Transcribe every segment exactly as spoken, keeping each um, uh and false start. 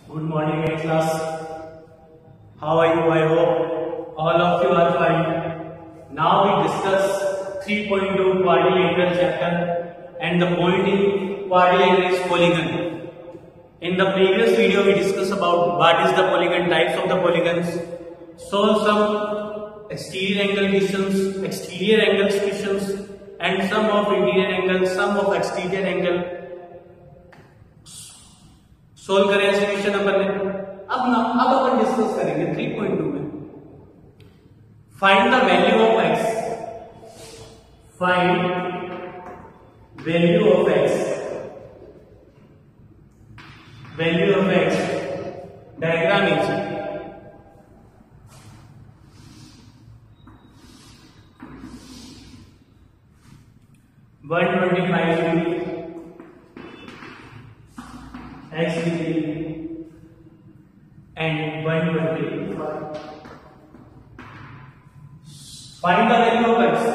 Good morning, my class. How are you? I hope all of you are fine. Now we discuss three point two quadrilateral chapter, and the point in quadrilateral is polygon. In the previous video, we discussed about what is the polygon, types of the polygons, solve some exterior angle questions, exterior angle questions, and sum of interior angle, sum of exterior angle. Solve करें ऐसे question अपन ने। अब ना अब अपन discuss करेंगे three point two में find the value of x. Find value of x. Value of x diagram is one twenty five degree x degree and one twenty-five. Find the value of x.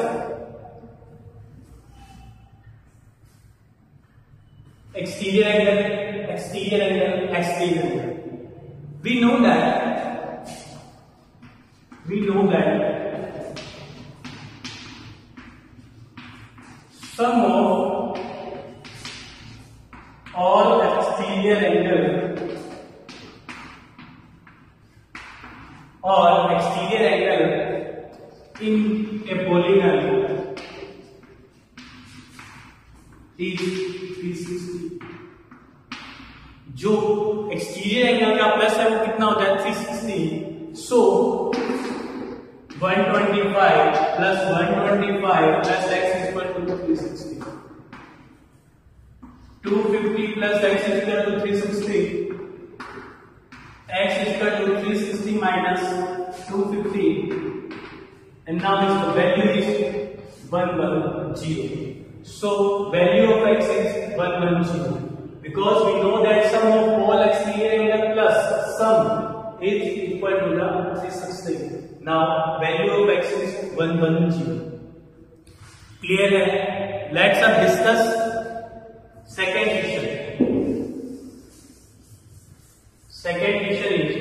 Exterior angle, exterior angle, exterior angle. We know that. We know that sum of all exterior angle or exterior angle in a polygon is three sixty. जो exterior angle का plus है वो कितना होता है three sixty. So one twenty five plus one twenty five plus x equal to three sixty. two fifty plus x is equal to three sixty. X is equal to three sixty minus two fifty, and now its value is one hundred. So value of x is one hundred because we know that sum of all exterior angle plus sum is equal to the three sixty. Now value of x is one hundred. Clear है? Let's अब discuss second question. Second question is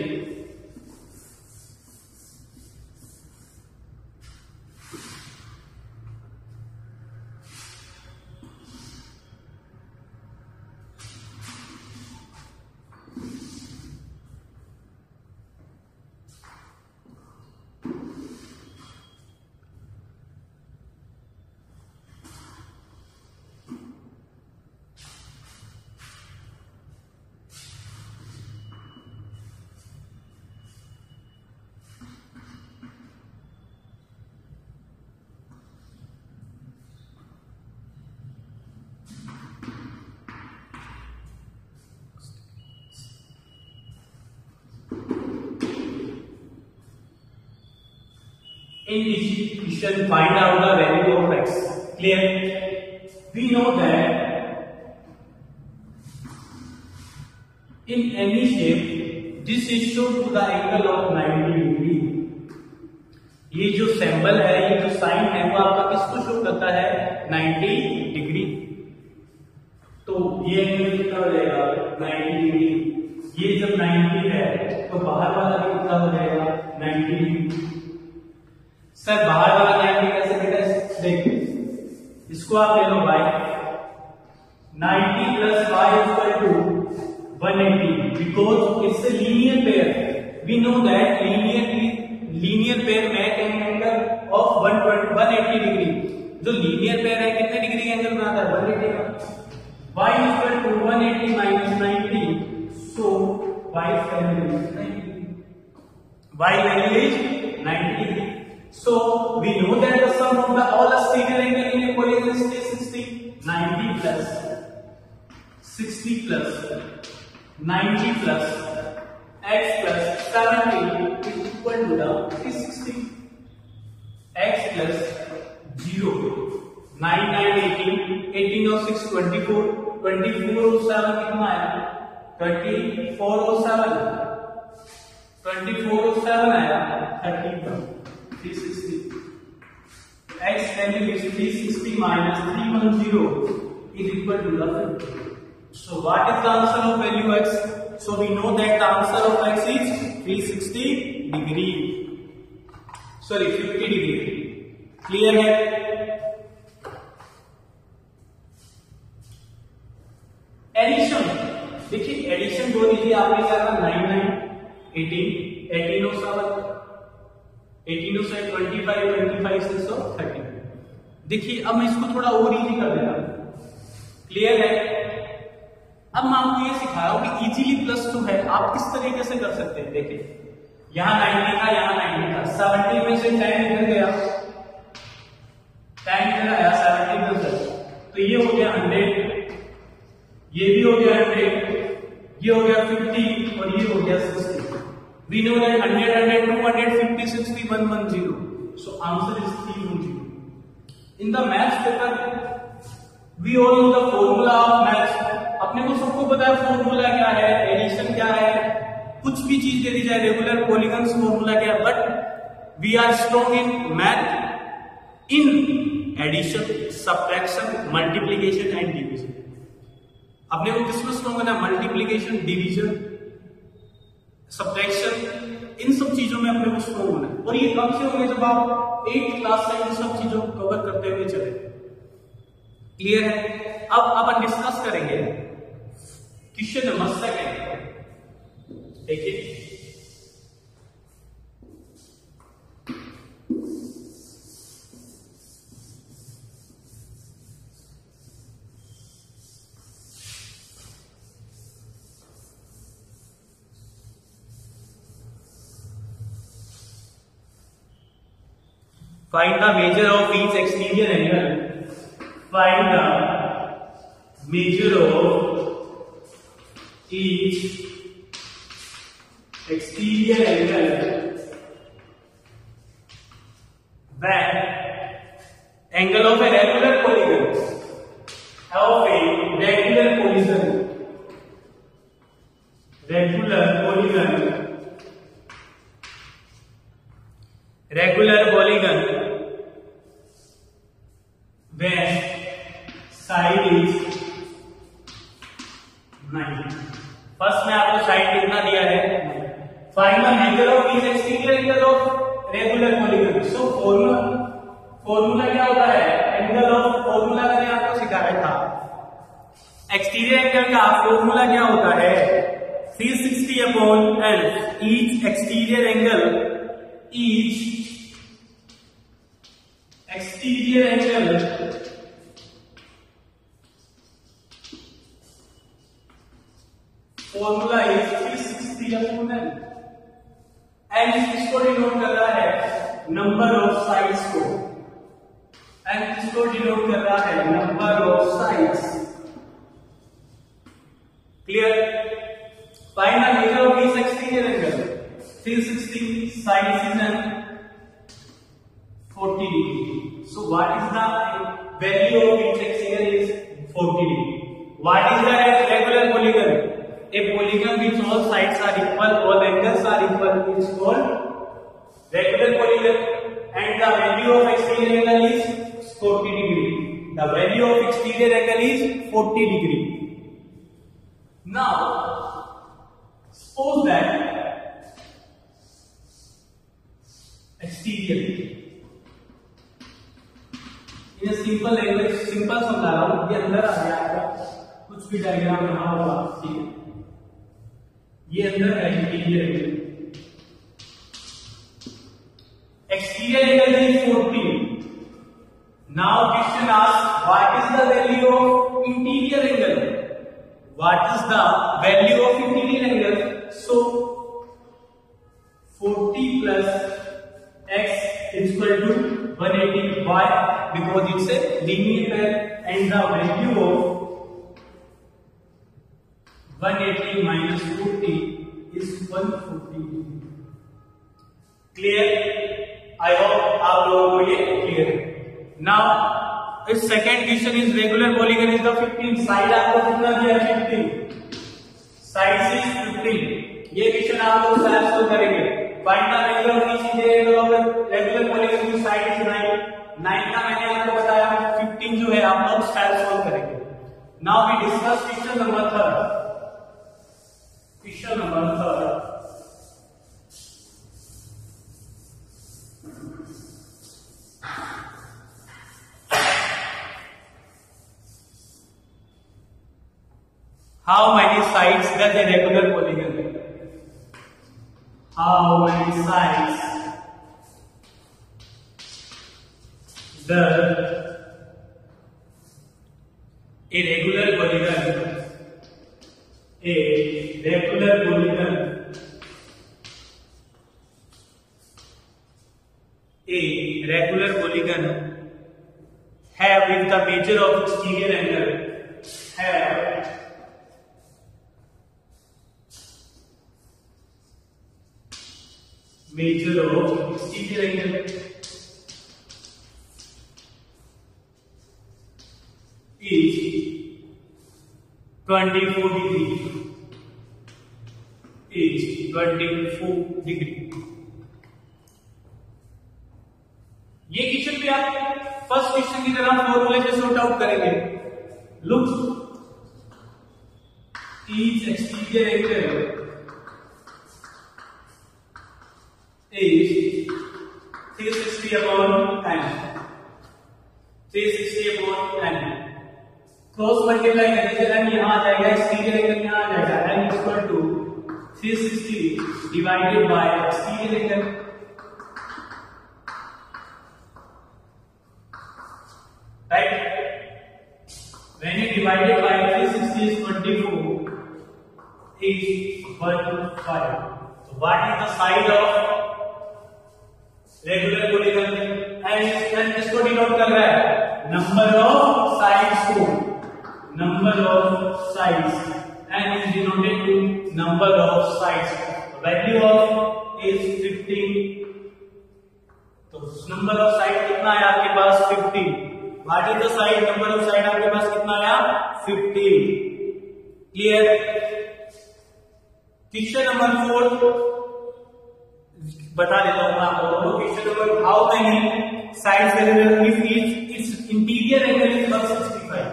in this question find out the value of x. Clear? We know that in any shape this is shown to the angle of ninety degree. ये जो symbol है, ये जो sign है वो आपका किसको show करता है ninety डिग्री. तो ये एंगल कितना हो जाएगा ninety डिग्री. ये जब ninety है तो बाहर वाला भी कितना हो जाएगा ninety डिग्री. सर बाहर वाला क्या कैसे बेटा देखिए इसको आप ले लो y ninety plus y equal to one eighty because it's a linear pair. We know that linear linear pair make an angle of one eighty degree. जो लीनियर पेयर है कितने डिग्री का एंगल बनाता है one eighty का. y equal to one eighty minus ninety. So y value is ninety. y value is ninety degree. So we know that the sum of the all exterior angle in a polygon is three sixty. ninety plus sixty plus ninety plus x plus seventy is equal to the three sixty. X plus zero. nine nine eighteen. eighteen of six twenty-four. twenty-four of seven कितना आया? twenty-four of seven. twenty-four of seven आया thirty. three sixty. X value is three sixty minus three hundred is equal to the fifty. So what is the answer of value x? So we know that the answer of x is three hundred sixty degree. Sorry, fifty degree. Clear है? Addition, देखिए addition दो लीजिए आपने क्या था nine nine eighteen eighteen O seven eighteen O seven twenty five twenty five six और thirty. देखिए अब मैं इसको थोड़ा और इजी कर देता हूं. क्लियर है? अब मैं आपको ये सिखा रहा हूं कि इजीली प्लस टू है आप किस तरीके से कर सकते हैं. देखिए यहां नाइनटी था, यहां नाइनटी था, सेवेंटी में से टेन निकल गया, टेन निकल आया सेवेंटी में से, तो ये हो गया हंड्रेड, ये भी हो गया हंड्रेड, ये हो गया फिफ्टी और ये हो गया sixty. We know that hundred hundred two hundred fifty sixty one one zero. So answer is three one zero. In the maths paper we all know the formula of maths. अपने को सबको पता है formula क्या है, addition क्या है, कुछ भी चीज दे दी जाए रेगुलर पॉलीगन्स फॉर्मूला क्या है. But we are strong in math in addition, subtraction, multiplication and division. अपने को किसमें स्ट्रॉन्ग है? मल्टीप्लीकेशन, डिवीजन, सब्ट्रैक्शन, इन सब चीजों में अपने को स्ट्रॉन्ग होना है. और ये कब से होंगे? जब आप एट क्लास से इन सब चीजों को कवर करते हुए चले. क्लियर है? अब अपन डिस्कस करेंगे क्वेश्चन नंबर सेकंड. देखिए find the measure of each exterior angle. Find the measure of each exterior angle when angle of a regular polygon of a regular polygon regular polygon regular polygon when side is nine. First में आपको side कितना दिया है? Find the angle of each exterior angle of regular polygon. So formula formula क्या होता है? Angle of formula मैंने आपको सिखाया था. एक्सटीरियर एंगल का फॉर्मूला क्या होता है? Three sixty upon L. Each exterior angle each exterior angle formula is three sixty upon n. n इसको डिनोट कर रहा है नंबर ऑफ साइड्स को, n इसको डिनोट कर रहा है number of sides. Clear? Find the measure of each exterior angle. Three sixty sides is n forty degree. So what is the value of each exterior is forty degree. What is the regular polygon? A polygon which all sides are equal, all angles are equal is called regular polygon, and the value of exterior angle is forty degree. The value of exterior angle is forty degree. Now suppose that exterior ये simple language, simple समझा रहा हूं. ये अंदर आ गया आपका कुछ भी डायग्राम बना होगा, ठीक है? ये अंदर है interior angle. Exterior angle is forty. Now question ask what is the value of interior angle? What is the value of interior angle? So forty plus x is equal to one eighty. Why? Because it's a linear and the value of one eighty minus forty is one forty. Clear? I hope आप लोगों को ये clear है. Now, इस second question is regular polygon is the fifteen. Side आपको कितना दिया है? fifteen. Sides is fifteen. ये question आप लोग solve करेंगे. Find the value of each interior of a regular polygon whose side is nine. nine का मैंने आपको बताया, fifteen जो है आप लोग सॉल्व करेंगे. Now we discuss question number third. Question number third. How many sides does a regular polygon have? How many sides does a regular polygon a regular polygon a regular polygon have with the measure of exterior angle have measure of exterior angle is twenty-four degree is twenty-four degree. ये question भी आप first question की तरह फॉर्मूले से sort out करेंगे. Look each exterior angle is three sixty upon n. three sixty upon n. Cross multiply करने से n यहाँ आ जाएगा, एक्सटीरियर एंगल यहाँ आ जाएगा, n equal to three sixty divided by exterior angle. Right, when you divided by three sixty is twenty-four is one hundred five. So what is the side of regular polygon? And इसको denote कर रहा है number of sides को, number of sides, and is denoted to number of sides. Value of is fifteen. तो number of side कितना है आपके पास? Fifteen. What is the side? Number of side आपके पास कितना आया? Fifteen. Clear? Question number four बता देता हूं मैं आपको. Question number, how many sides variable if it's it's interior angle is one sixty-five.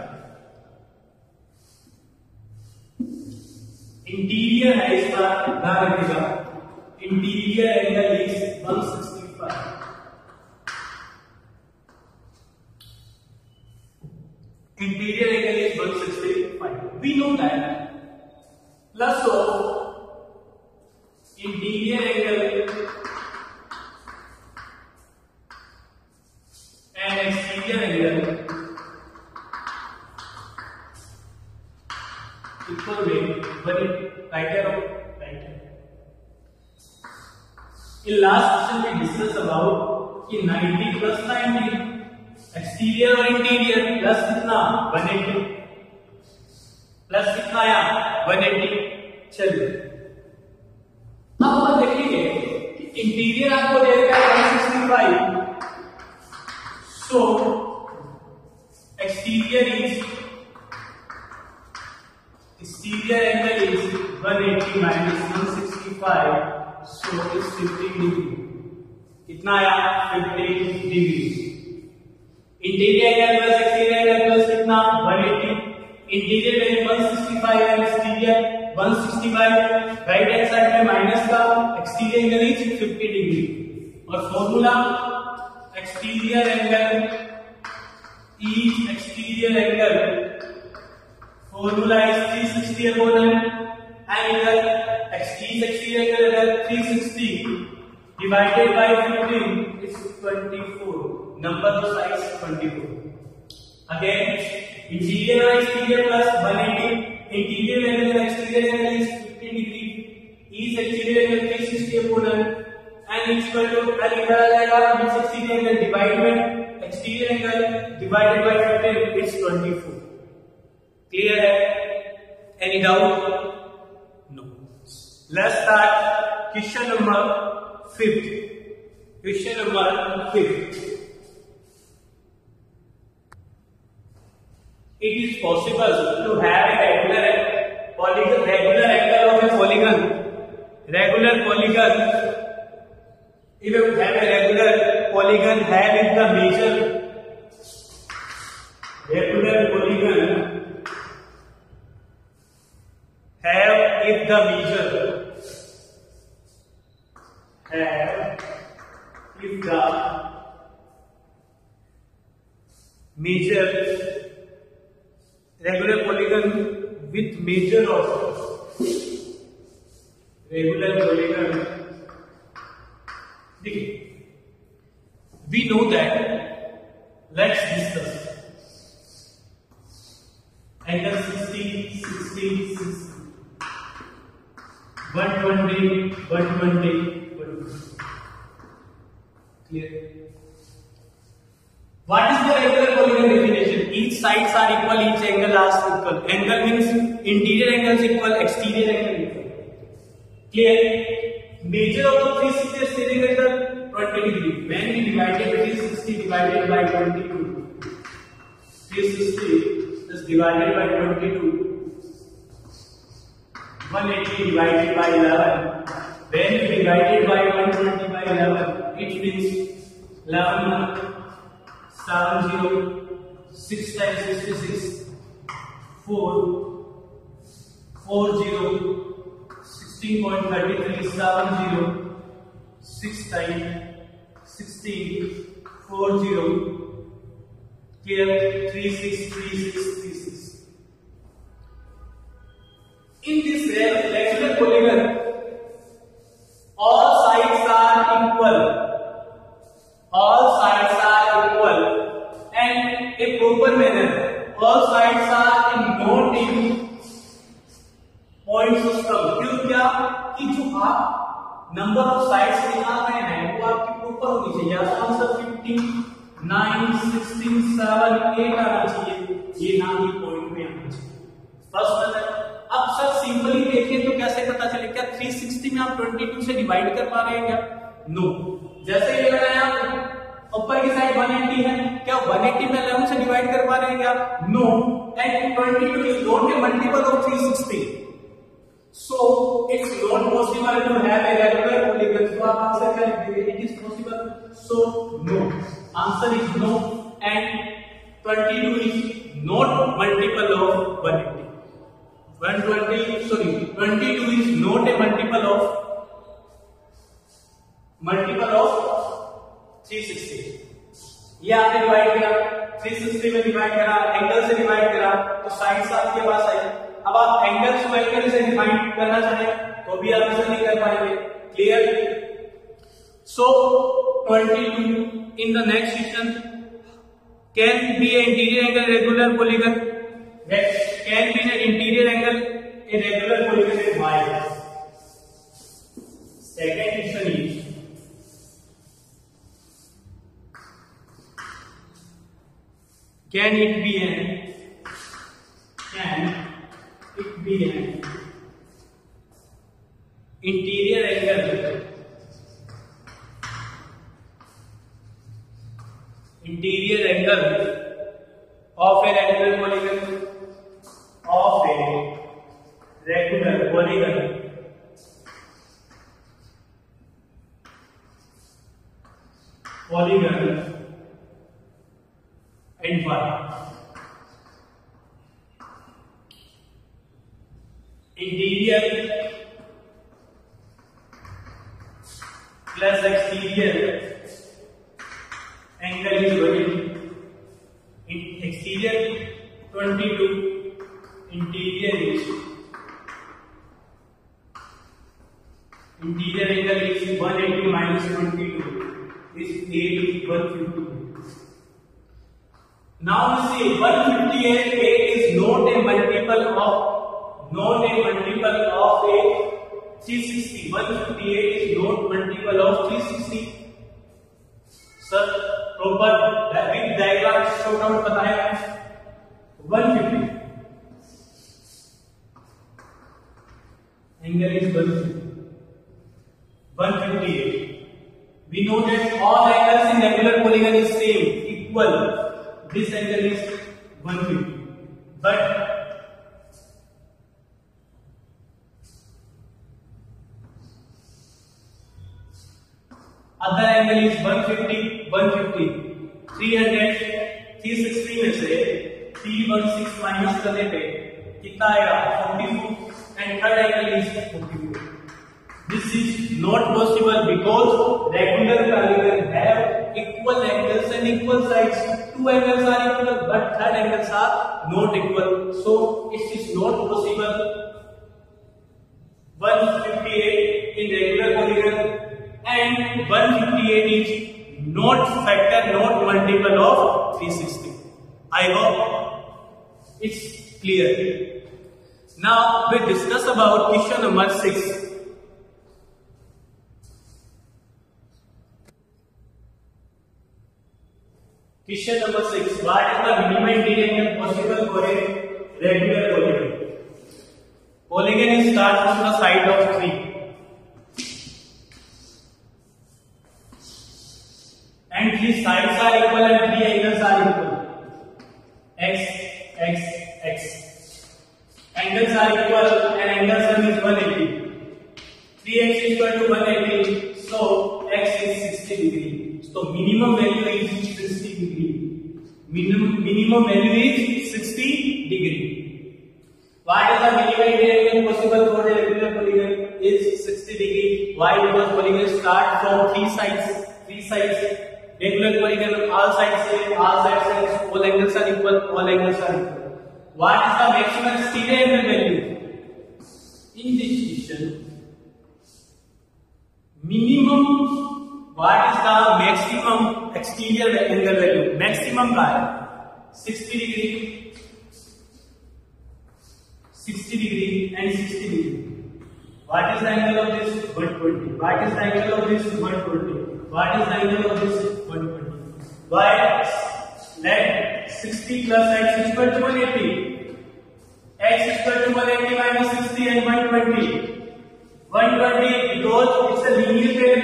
Interior है इसका, ध्यान रखिएगा, interior angle is one sixty-five. Interior angle is one sixty-five. We know that plus of interior angle and exterior angle equal with one. Right here, right here. In last question we discussed about कि ninety plus ninety exterior और interior plus कितना one eighty plus कितना आया one eighty. चलिए अब हम देखेंगे कि इंटीरियर आपको दे रखा है one sixty-five. So exterior is exterior angle is one eighty minus one sixty-five, so it's fifteen degree. कितना आया? fifteen degree. Interior angle plus exterior angle plus कितना? one eighty. इंटीरियर में one sixty-five है, exterior one sixty-five. Right hand side में minus का, exterior angle is fifty degree. और formula exterior angle each exterior angle formula is three sixty upon n, and each exterior angle three sixty divided by fifteen is twenty-four. Number of sides twenty-four. Again interior and exterior plus one eighty. Interior angle and exterior angle is fifteen degree. Each exterior angle three sixty upon n, and equal to n इधर आ जाएगा, each exterior angle divide by exterior angle divided by fifteen, it's twenty-four. Clear है? Any doubt? No. Let's start question number fifth. Question number fifth. It is possible to have a regular polygon, regular angle of a polygon, regular polygon. If you have a regular polygon having the measure, regular polygon have if the measure have if the major regular polygon with major of regular polygon. देखिए, we know that, let's discuss angle sixty, sixty, sixty, one twenty, one twenty, one twenty. Clear? What is the regular polygon definition? Each sides are equal, each angle is equal. Angle means interior angle is equal, exterior angle equal. Clear? Major of the three sixty is stating at twenty degree. When we divided three sixty divided by twenty-two, three sixty is divided by twenty-two. one eighty divided by eleven. When we divided by one twenty by eleven, it means eleven. seven zero, six times sixty-six, four, four zero, sixteen point three three, seven zero, six times sixteen, four zero, here three six, three six, three six. In this regular polygon, all sides are equal. All sides are equal and a proper manner. All sides are in not in point system. क्यों क्या कि जो आप number of sides निकाल रहे हैं वो आपकी प्रॉपर होनी चाहिए. Answer fifteen, nine, sixteen, seven, eight आना चाहिए. ये नाम ही पॉइंट में आना चाहिए. First method. अब सर सिंपली देखिए तो कैसे पता चले? क्या थ्री सिक्सटी में आप बाईस से डिवाइड कर पा रहे हैं क्या? No no. जैसे ये लगाया ऊपर की साइड one eighty है, क्या one eighty में eleven से डिवाइड कर पा रहे हैं क्या? No. And twenty-two is not a multiple of three sixty, so it's not possible to have a regular polygon. So आप आंसर क्या लिख देंगे? It is possible, so no. Answer is no and twenty-two is not multiple of one eighty. one twenty, sorry, twenty-two is not a multiple of multiple of three sixty. ये आपने divide करा, three sixty में divide करा, angle से divide करा, तो sides आपके पास आई. अब आप एंगल को एंगल से डिवाइड करना चाहें तो भी आप इसे नहीं कर पाएंगे. Clear? So twenty-two in the next section can be an interior angle regular polygon. That can be an interior angle a regular polygon with y. Second question is, can it be an can it be an interior angle interior angle of a regular polygon of a regular polygon polygon and y. Interior plus exterior angle is going. In exterior twenty-two, interior is interior angle is one eighty minus twenty-two is eight, one fifty. Now we see one fifty-eight is not a multiple of not a multiple of a three sixty. one fifty-eight is not multiple of three sixty. Sir, proper with diagram show out बताया. one fifty angle is one fifty. one fifty-eight. We know that all angles in regular polygon is same, equal. This angle is one fifty, but other angle is one fifty, one fifty, three hundred, three sixty में से three sixteen minus करने पे कितना आएगा? forty-four, and third angle is forty-four. This is not possible because regular polygon have equal angles and equal sides. Two angles are equal, but third angles are not equal. So it is not possible. one fifty-eight in regular polygon and one fifty-eight is not factor, not multiple of three sixty. I hope it's clear. Now we discuss about question number six. Question number six. What is the minimum interior angle possible for a regular polygon? Polygon starts from the side of three. And three sides are equal and three angles are equal. X, X, X. Angles are equal and angle sum is one eighty. three x is equal to one eighty. So x is sixty degree. So minimum value is sixty degree. Minimum minimum value is sixty degree. What is the minimum interior angle possible for a regular polygon? Is sixty degree. Why? Because polygon start from three sides. Three sides. Regular polygon, all sides same, all sides same, all angles are equal, all angles are equal. What is the maximum exterior angle value? In this question, minimum, what is the maximum exterior angle value? Maximum का है sixty degree, sixty degree and sixty degree. What is the angle of this? one twenty. What is the angle of this? one twenty. What is the angle of this? one twenty. Why? Let sixty plus x is equal to one eighty. X is equal to one eighty minus sixty and one twenty. one twenty because it's a linear pair.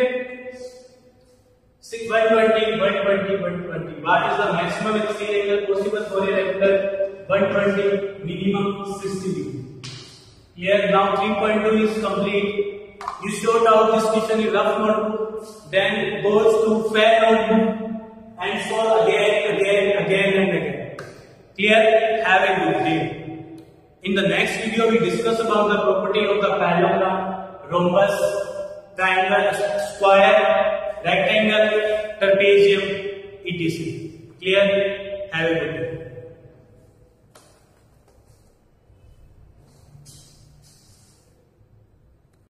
one twenty, one twenty, one twenty. What is the maximum exterior angle possible for a regular? one twenty, minimum sixty degree. Here now three point two is complete. You sort out this question in rough notebook, then goes to fair notebook and solve again, again, again and again. Clear? Have a good day. In the next video, we discuss about the property of the parallelogram, rhombus, triangle, square, rectangle, trapezium, et cetera. Clear? Have a good day.